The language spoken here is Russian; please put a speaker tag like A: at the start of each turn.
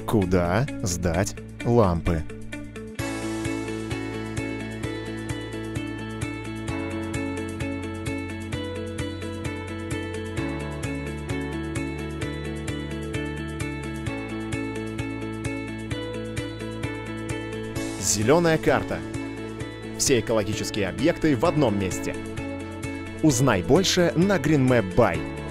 A: Куда сдать лампы? Зеленая карта. Все экологические объекты в одном месте. Узнай больше на Greenmap Belarus.